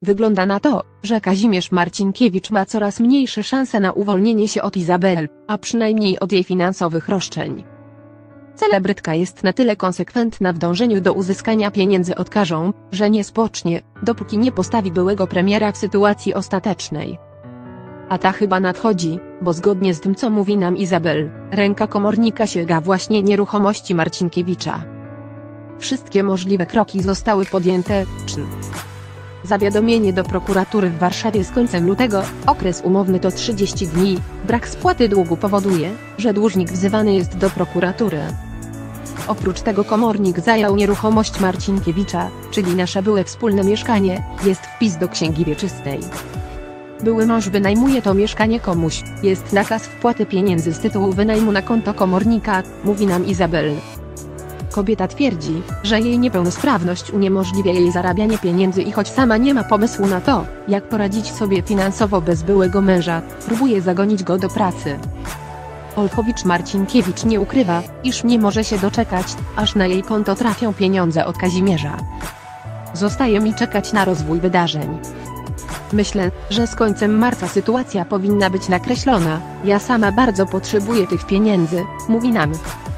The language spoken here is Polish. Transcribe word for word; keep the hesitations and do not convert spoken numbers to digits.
Wygląda na to, że Kazimierz Marcinkiewicz ma coraz mniejsze szanse na uwolnienie się od Izabel, a przynajmniej od jej finansowych roszczeń. Celebrytka jest na tyle konsekwentna w dążeniu do uzyskania pieniędzy od Karzą, że nie spocznie, dopóki nie postawi byłego premiera w sytuacji ostatecznej. A ta chyba nadchodzi, bo zgodnie z tym, co mówi nam Izabel, ręka komornika sięga właśnie nieruchomości Marcinkiewicza. Wszystkie możliwe kroki zostały podjęte. Czyn. Zawiadomienie do prokuratury w Warszawie z końcem lutego, okres umowny to trzydzieści dni, brak spłaty długu powoduje, że dłużnik wzywany jest do prokuratury. Oprócz tego komornik zajął nieruchomość Marcinkiewicza, czyli nasze byłe wspólne mieszkanie, jest wpis do księgi wieczystej. Były mąż wynajmuje to mieszkanie komuś, jest nakaz wpłaty pieniędzy z tytułu wynajmu na konto komornika, mówi nam Izabel. Kobieta twierdzi, że jej niepełnosprawność uniemożliwia jej zarabianie pieniędzy i choć sama nie ma pomysłu na to, jak poradzić sobie finansowo bez byłego męża, próbuje zagonić go do pracy. Olchowicz Marcinkiewicz nie ukrywa, iż nie może się doczekać, aż na jej konto trafią pieniądze od Kazimierza. Zostaje mi czekać na rozwój wydarzeń. Myślę, że z końcem marca sytuacja powinna być nakreślona, ja sama bardzo potrzebuję tych pieniędzy, mówi nam.